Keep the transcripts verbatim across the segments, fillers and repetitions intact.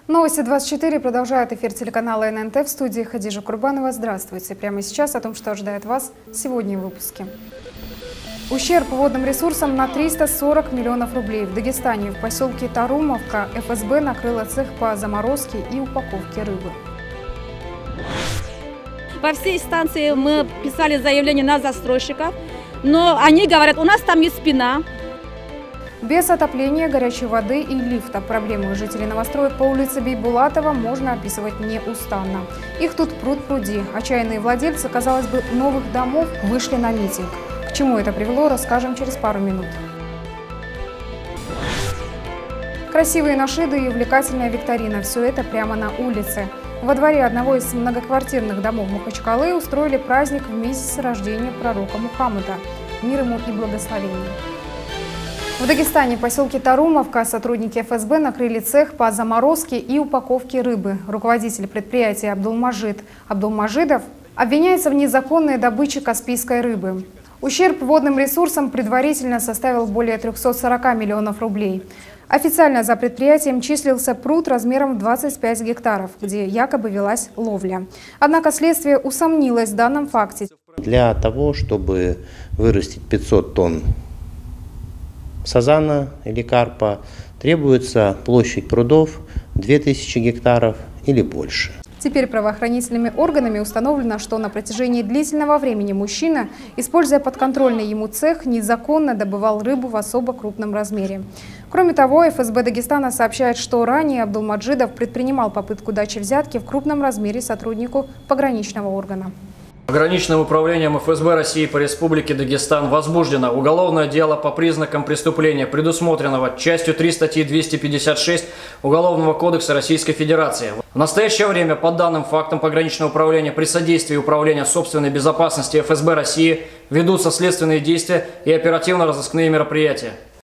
Новости двадцать четыре продолжают эфир телеканала эн эн тэ, в студии Хадижа Курбанова. Здравствуйте. Прямо сейчас о том, что ожидает вас сегодня в выпуске. Ущерб водным ресурсам на триста сорок миллионов рублей. В Дагестане, в поселке Тарумовка, эф эс бэ накрыла цех по заморозке и упаковке рыбы. Во всей станции мы писали заявление на застройщиков, но они говорят, у нас там есть спина. Без отопления, горячей воды и лифта проблемы жителей новостроек по улице Бейбулатова можно описывать неустанно. Их тут пруд-пруди. Отчаянные владельцы, казалось бы, новых домов вышли на митинг. К чему это привело, расскажем через пару минут. Красивые нашиды и увлекательная викторина – все это прямо на улице. Во дворе одного из многоквартирных домов Махачкалы устроили праздник в месяц рождения пророка Мухаммада. Мир ему и благословение. В Дагестане, в поселке Тарумовка, сотрудники эф эс бэ накрыли цех по заморозке и упаковке рыбы. Руководитель предприятия Абдулмажид Абдулмажидов обвиняется в незаконной добыче каспийской рыбы. Ущерб водным ресурсам предварительно составил более трёхсот сорока миллионов рублей. Официально за предприятием числился пруд размером в двадцать пять гектаров, где якобы велась ловля. Однако следствие усомнилось в данном факте. Для того, чтобы вырастить пятьсот тонн сазана или карпа, требуется площадь прудов две тысячи гектаров или больше. Теперь правоохранительными органами установлено, что на протяжении длительного времени мужчина, используя подконтрольный ему цех, незаконно добывал рыбу в особо крупном размере. Кроме того, эф эс бэ Дагестана сообщает, что ранее Абдулмаджидов предпринимал попытку дачи взятки в крупном размере сотруднику пограничного органа. Пограничным управлением эф эс бэ России по Республике Дагестан возбуждено уголовное дело по признакам преступления, предусмотренного частью три статьи двести пятьдесят шесть Уголовного кодекса Российской Федерации. В настоящее время по данным фактам пограничного управления при содействии Управления собственной безопасности эф эс бэ России ведутся следственные действия и оперативно-розыскные мероприятия.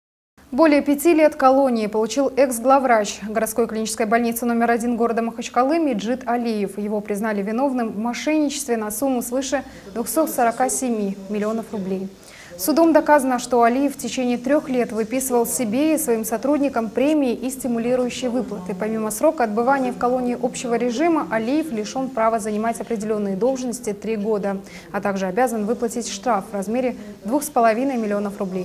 Более пяти лет колонии получил экс-главврач городской клинической больницы номер один города Махачкалы Меджид Алиев. Его признали виновным в мошенничестве на сумму свыше двухсот сорока семи миллионов рублей. Судом доказано, что Алиев в течение трех лет выписывал себе и своим сотрудникам премии и стимулирующие выплаты. Помимо срока отбывания в колонии общего режима, Алиев лишен права занимать определенные должности три года, а также обязан выплатить штраф в размере двух с половиной миллионов рублей.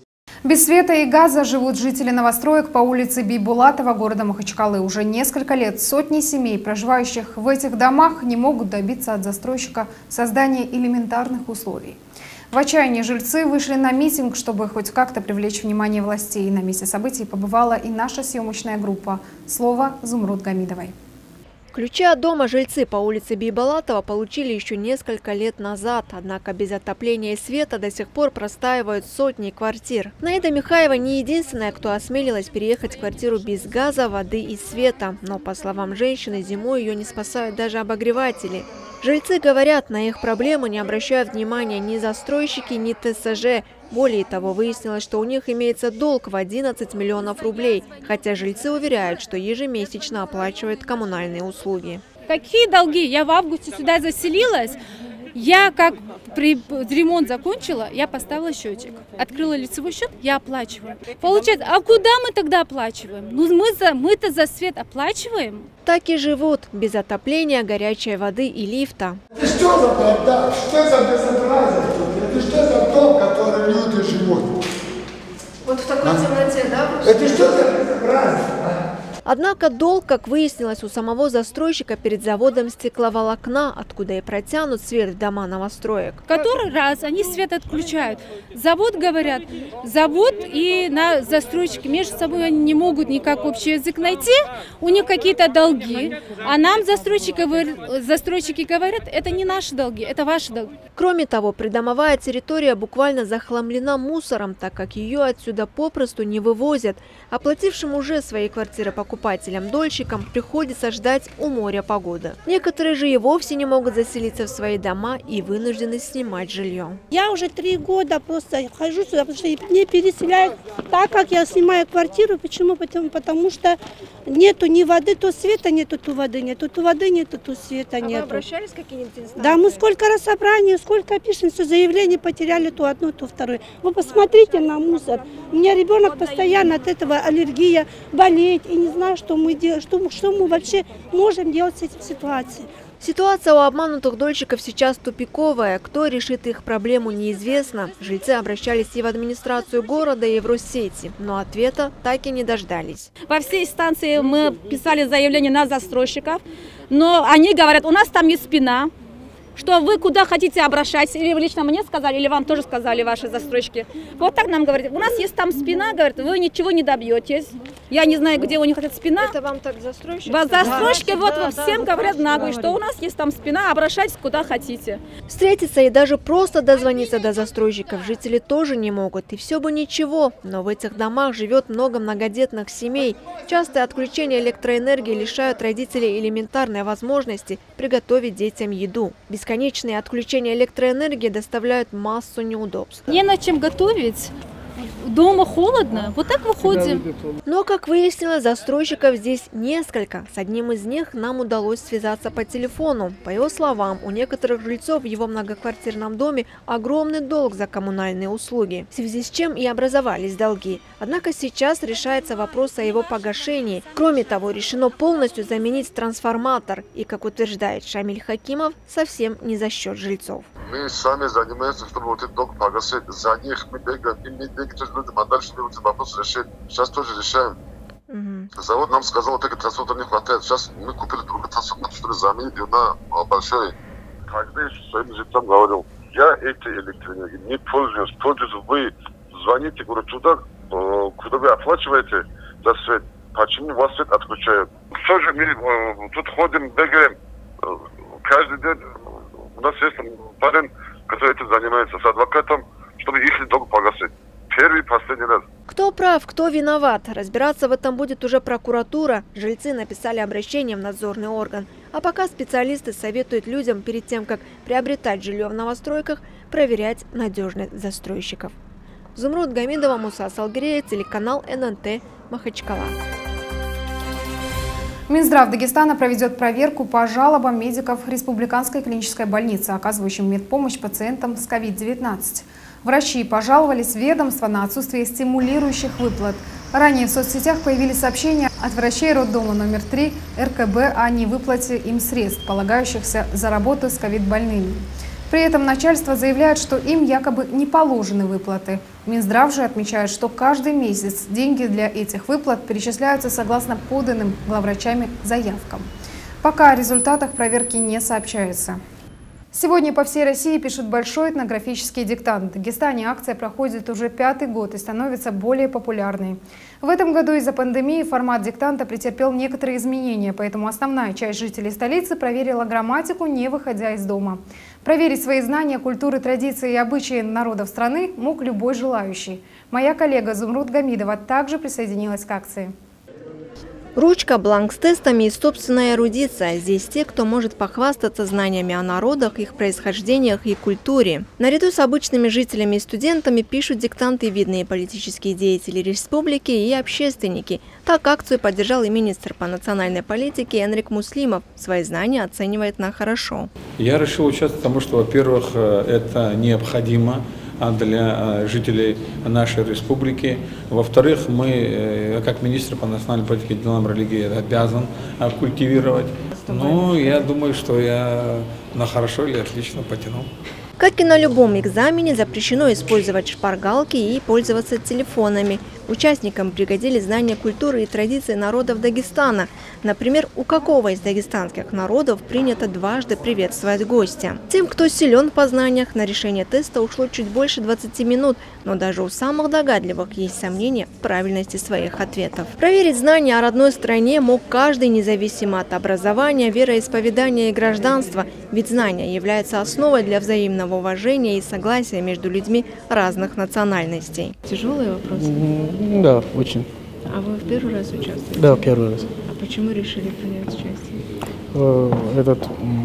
Без света и газа живут жители новостроек по улице Бейбулатова города Махачкалы. Уже несколько лет сотни семей, проживающих в этих домах, не могут добиться от застройщика создания элементарных условий. В отчаянии жильцы вышли на митинг, чтобы хоть как-то привлечь внимание властей. На месте событий побывала и наша съемочная группа. Слово Зумруд Гамидовой. Ключи от дома жильцы по улице Бейбулатова получили еще несколько лет назад. Однако без отопления и света до сих пор простаивают сотни квартир. Наида Михаева не единственная, кто осмелилась переехать в квартиру без газа, воды и света. Но, по словам женщины, зимой ее не спасают даже обогреватели. Жильцы говорят, на их проблемы не обращают внимания ни застройщики, ни тэ эс жэ. Более того, выяснилось, что у них имеется долг в одиннадцать миллионов рублей, хотя жильцы уверяют, что ежемесячно оплачивают коммунальные услуги. Какие долги? Я в августе сюда заселилась. Я как при ремонт закончила, я поставила счетчик. Открыла лицевой счет, я оплачиваю. Получается, а куда мы тогда оплачиваем? Ну мы за, мы-то за свет оплачиваем. Так и живут, без отопления, горячей воды и лифта. Это что за бардак? Что за безобразие? Это что за дом, в котором люди живут? Вот в такой темноте, да? Это что за безобразие? Однако долг, как выяснилось, у самого застройщика перед заводом стекловолокна, откуда и протянут свет в дома новостроек. Который раз они свет отключают. Завод, говорят, завод и на застройщики между собой они не могут никак общий язык найти, у них какие-то долги, а нам застройщики, застройщики говорят, это не наши долги, это ваши долги. Кроме того, придомовая территория буквально захламлена мусором, так как ее отсюда попросту не вывозят. Оплатившим уже свои квартиры покупателям-дольщикам приходится ждать у моря погоды. Некоторые же и вовсе не могут заселиться в свои дома и вынуждены снимать жилье. Я уже три года просто хожу сюда, потому что не переселяют так, как я снимаю квартиру. Почему? Потому, потому что нету ни воды, то света нету, то воды нету, то воды нету, то света нету. А вы обращались к каким-нибудь инстанциям? Да, мы сколько раз собрания, сколько пишем, все заявление потеряли, то одно, то второе. Вы посмотрите на мусор. У меня ребенок постоянно от этого аллергия, болеет и не знаю. знаю, что мы, дел... что, что мы вообще можем делать с этим ситуацией. Ситуация у обманутых дольщиков сейчас тупиковая. Кто решит их проблему, неизвестно. Жильцы обращались и в администрацию города, и в Россети, но ответа так и не дождались. Во всей станции мы писали заявление на застройщиков, но они говорят, у нас там есть спина, что вы куда хотите обращаться, или вы лично мне сказали, или вам тоже сказали ваши застройщики. Вот так нам говорят, у нас есть там спина, говорят, вы ничего не добьетесь. Я не знаю, где у них эта спина. Это вам так застройщики? Вас застройщики да, вот да, всем да, говорят нагло, говорит. что у нас есть там спина, обращайтесь куда хотите. Встретиться и даже просто дозвониться до застройщиков жители тоже не могут. И все бы ничего, но в этих домах живет много многодетных семей. Частые отключения электроэнергии лишают родителей элементарной возможности приготовить детям еду. Бесконечные отключения электроэнергии доставляют массу неудобств. Не на чем готовить. Дома холодно, вот так выходим. Но, как выяснилось, застройщиков здесь несколько. С одним из них нам удалось связаться по телефону. По его словам, у некоторых жильцов в его многоквартирном доме огромный долг за коммунальные услуги, в связи с чем и образовались долги. Однако сейчас решается вопрос о его погашении. Кроме того, решено полностью заменить трансформатор. И, как утверждает Шамиль Хакимов, совсем не за счет жильцов. Мы сами занимаемся, чтобы вот этот долг погасить. За них мы бегаем, и мы некоторые люди, а дальше мы этот вопрос решим. Сейчас тоже решаем. Угу. Завод нам сказал, вот этот трансформатор не хватает. Сейчас мы купили другой трансформатор, чтобы заменить его на большой. Когда я своим жильцам говорил, я этой электроэнергией не пользуюсь, пользуюсь вы. Звоните, говорю, туда, куда вы оплачиваете за свет. Почему вас свет отключают? Все же мы тут ходим, бегаем. Каждый день у нас есть парень, который этим занимается, с адвокатом, чтобы их долг погасить. Первый и последний раз. Кто прав, кто виноват? Разбираться в этом будет уже прокуратура. Жильцы написали обращение в надзорный орган. А пока специалисты советуют людям перед тем, как приобретать жилье в новостройках, проверять надежность застройщиков. Зумруд Гамидова, Муса Салгиреев, телеканал эн эн тэ, Махачкала. Минздрав Дагестана проведет проверку по жалобам медиков Республиканской клинической больницы, оказывающим медпомощь пациентам с ковид девятнадцать. Врачи пожаловались в ведомство на отсутствие стимулирующих выплат. Ранее в соцсетях появились сообщения от врачей роддома номер три эр ка бэ о невыплате им средств, полагающихся за работу с ковид-больными. При этом начальство заявляет, что им якобы не положены выплаты. Минздрав же отмечает, что каждый месяц деньги для этих выплат перечисляются согласно поданным главврачами заявкам. Пока о результатах проверки не сообщается. Сегодня по всей России пишут большой этнографический диктант. В Дагестане акция проходит уже пятый год и становится более популярной. В этом году из-за пандемии формат диктанта претерпел некоторые изменения, поэтому основная часть жителей столицы проверила грамматику, не выходя из дома. Проверить свои знания культуры, традиции и обычаи народов страны мог любой желающий. Моя коллега Зумруд Гамидова также присоединилась к акции. Ручка, бланк с тестами и собственная эрудиция. Здесь те, кто может похвастаться знаниями о народах, их происхождениях и культуре. Наряду с обычными жителями и студентами пишут диктанты видные политические деятели республики и общественники. Так акцию поддержал и министр по национальной политике Энрик Муслимов. Свои знания оценивает на хорошо. Я решил участвовать, потому что, во-первых, это необходимо для жителей нашей республики. Во-вторых, мы, как министр по национальной политике и делам религии, обязан культивировать. Ну, я думаю, что я на хорошо или отлично потянул. Как и на любом экзамене, запрещено использовать шпаргалки и пользоваться телефонами. Участникам пригодились знания культуры и традиций народов Дагестана. Например, у какого из дагестанских народов принято дважды приветствовать гостя. Тем, кто силен в познаниях, на решение теста ушло чуть больше двадцати минут, но даже у самых догадливых есть сомнения в правильности своих ответов. Проверить знания о родной стране мог каждый, независимо от образования, вероисповедания и гражданства, ведь знания являются основой для взаимного уважения и согласия между людьми разных национальностей. Тяжелые вопросы? Да, очень. А вы в первый раз участвуете? Да, первый раз. А почему решили принять участие? Этот,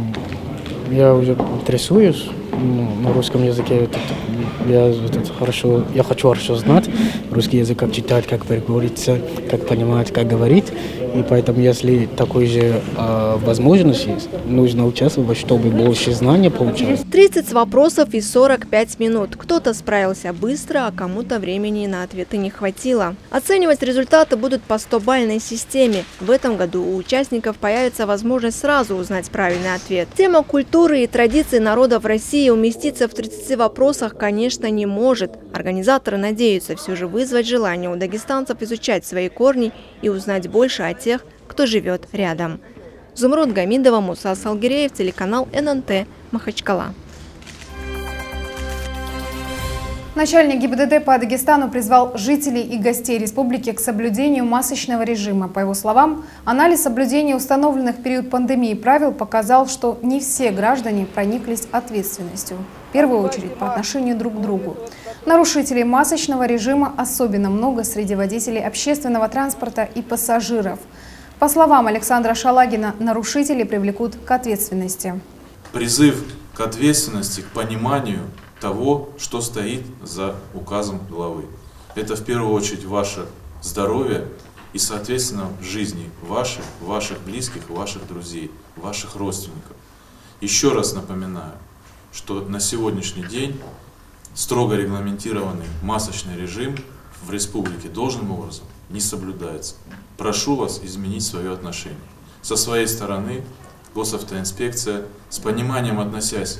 я уже интересуюсь на русском языке. Этот, я, этот, хорошо, я хочу хорошо знать. русский язык как читать, как переговориться, как понимать, как говорить. И поэтому, если такой же э, возможность есть, нужно участвовать, чтобы больше знаний получать. тридцать вопросов и сорок пять минут. Кто-то справился быстро, а кому-то времени на ответы не хватило. Оценивать результаты будут по стобалльной системе. В этом году у участников появится возможность сразу узнать правильный ответ. Тема культуры и традиций народов России уместиться в тридцати вопросах, конечно, не может. Организаторы надеются все же вызвать желание у дагестанцев изучать свои корни и узнать больше о тех, кто живет рядом. Зумруд Гамидова, Муса Салгиреев, телеканал эн эн тэ, Махачкала. Начальник гэ и бэ дэ тэ по Дагестану призвал жителей и гостей республики к соблюдению масочного режима. По его словам, анализ соблюдения установленных в период пандемии правил показал, что не все граждане прониклись ответственностью, в первую очередь по отношению друг к другу. Нарушителей масочного режима особенно много среди водителей общественного транспорта и пассажиров. По словам Александра Шалагина, нарушители привлекут к ответственности. Призыв к ответственности, к пониманию того, что стоит за указом главы. Это в первую очередь ваше здоровье и, соответственно, жизни ваших, ваших близких, ваших друзей, ваших родственников. Еще раз напоминаю, что на сегодняшний день строго регламентированный масочный режим в республике должным образом не соблюдается. Прошу вас изменить свое отношение. Со своей стороны госавтоинспекция, с пониманием относясь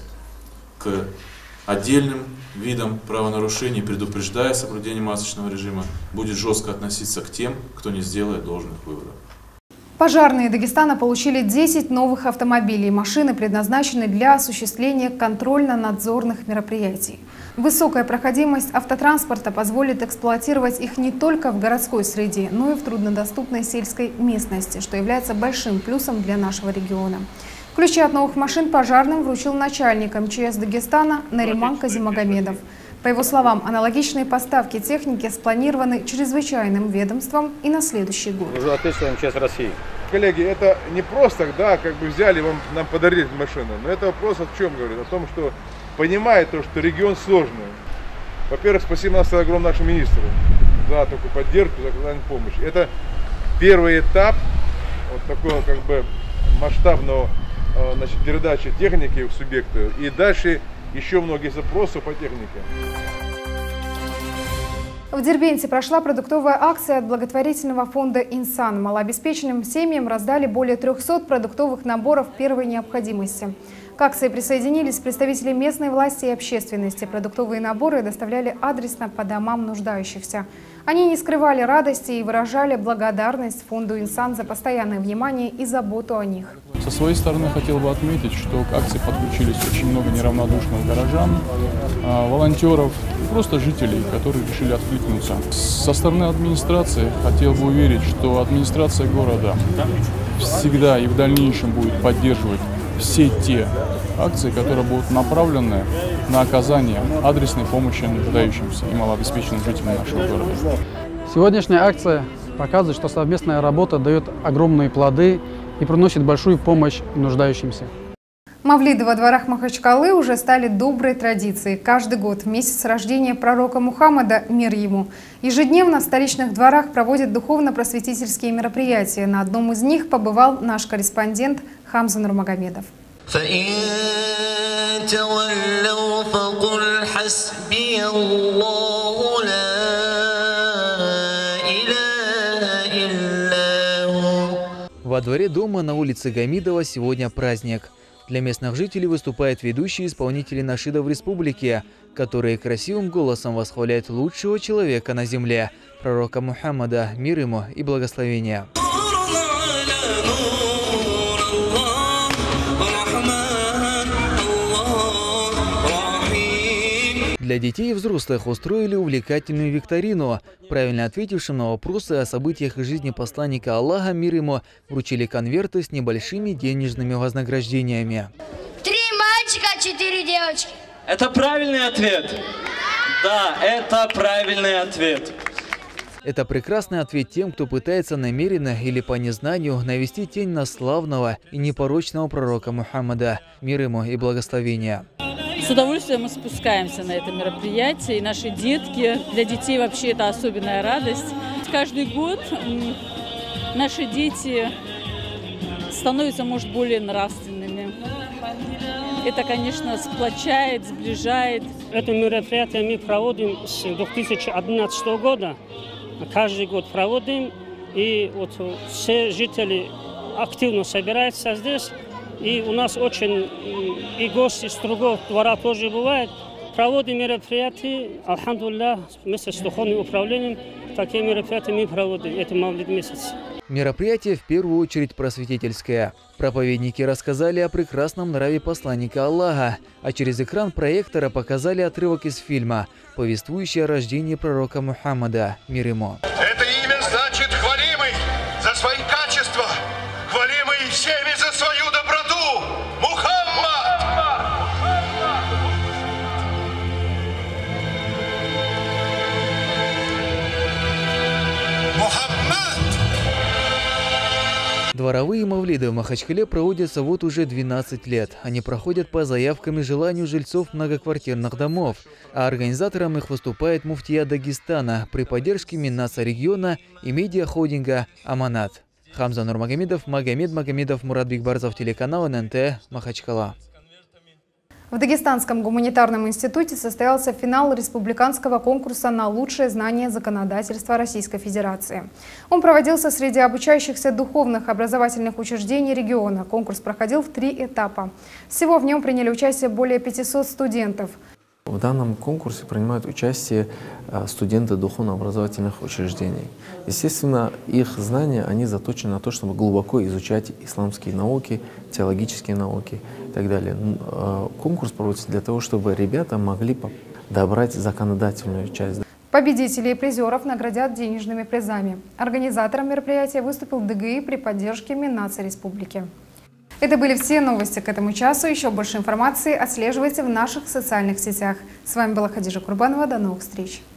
к отдельным видам правонарушений, предупреждая соблюдение масочного режима, будет жестко относиться к тем, кто не сделает должных выводов. Пожарные Дагестана получили десять новых автомобилей. Машины предназначены для осуществления контрольно-надзорных мероприятий. Высокая проходимость автотранспорта позволит эксплуатировать их не только в городской среде, но и в труднодоступной сельской местности, что является большим плюсом для нашего региона. Ключи от новых машин пожарным вручил начальник эм че эс Дагестана Нариман Казимагомедов. По его словам, аналогичные поставки техники спланированы чрезвычайным ведомством и на следующий год. Ответственно эм че эс России. Коллеги, это не просто, да, как бы взяли, вам, нам подарили машину, но это вопрос о чем говорит? О том, что понимает то, что регион сложный. Во-первых, спасибо нас огромному нашему министру за такую поддержку, за оказание помощи. Это первый этап вот такого как бы масштабного, значит, передачи техники в субъекты, и дальше еще многие запросы по технике. В Дербенте прошла продуктовая акция от благотворительного фонда «Инсан». Малообеспеченным семьям раздали более трёхсот продуктовых наборов первой необходимости. К акции присоединились представители местной власти и общественности. Продуктовые наборы доставляли адресно по домам нуждающихся. Они не скрывали радости и выражали благодарность фонду «Инсан» за постоянное внимание и заботу о них. Со своей стороны хотел бы отметить, что к акции подключились очень много неравнодушных горожан, волонтеров и просто жителей, которые решили откликнуться. Со стороны администрации хотел бы уверить, что администрация города всегда и в дальнейшем будет поддерживать все те акции, которые будут направлены на оказание адресной помощи нуждающимся и малообеспеченным жителям нашего города. Сегодняшняя акция показывает, что совместная работа дает огромные плоды и приносит большую помощь нуждающимся. Мавлиды во дворах Махачкалы уже стали доброй традицией. Каждый год в месяц рождения пророка Мухаммада, мир ему, ежедневно в столичных дворах проводят духовно-просветительские мероприятия. На одном из них побывал наш корреспондент Хамза Нурмагомедов. Во дворе дома на улице Гамидова сегодня праздник. Для местных жителей выступают ведущие исполнители нашидов республики, которые красивым голосом восхваляют лучшего человека на земле, пророка Мухаммада, мир ему и благословения. Для детей и взрослых устроили увлекательную викторину. Правильно ответившим на вопросы о событиях из жизни посланника Аллаха, мир ему, вручили конверты с небольшими денежными вознаграждениями. Три мальчика, четыре девочки. Это правильный ответ? Да, это правильный ответ. Это прекрасный ответ тем, кто пытается намеренно или по незнанию навести тень на славного и непорочного пророка Мухаммада, мир ему и благословения. С удовольствием мы спускаемся на это мероприятие. И наши детки, для детей вообще это особенная радость. Каждый год наши дети становятся, может, более нравственными. Это, конечно, сплочает, сближает. Это мероприятие мы проводим с две тысячи одиннадцатого года. Каждый год проводим. И вот все жители активно собираются здесь. И у нас очень и гости с другого двора тоже бывают. Проводим мероприятия, алхамдулиллах, вместе с духовным управлением. Такие мероприятия мы проводим, это Мавлид месяц. Мероприятие в первую очередь просветительское. Проповедники рассказали о прекрасном нраве посланника Аллаха, а через экран проектора показали отрывок из фильма, повествующий о рождении пророка Мухаммада, мир ему. Это имя значит хвалимый за свои качества, хвалимый всеми за свою доброту. Мухаммад! Дворовые мавлиды в Махачкале проводятся вот уже двенадцать лет. Они проходят по заявкам и желанию жильцов многоквартирных домов. А организатором их выступает муфтия Дагестана при поддержке Миннаса региона и медиахолдинга «Аманат». Хамза Нурмагомедов, Магомед Магомедов, Мурат Бигбарзов, телеканал эн эн тэ, Махачкала. В Дагестанском гуманитарном институте состоялся финал республиканского конкурса на лучшее знание законодательства Российской Федерации. Он проводился среди обучающихся духовных образовательных учреждений региона. Конкурс проходил в три этапа. Всего в нем приняли участие более пятисот студентов. В данном конкурсе принимают участие студенты духовно-образовательных учреждений. Естественно, их знания, они заточены на то, чтобы глубоко изучать исламские науки, теологические науки и так далее. Конкурс проводится для того, чтобы ребята могли добрать законодательную часть. Победителей и призеров наградят денежными призами. Организатором мероприятия выступил дэ гэ и при поддержке Миннаса Республики. Это были все новости к этому часу. Еще больше информации отслеживайте в наших социальных сетях. С вами была Хадижа Курбанова. До новых встреч.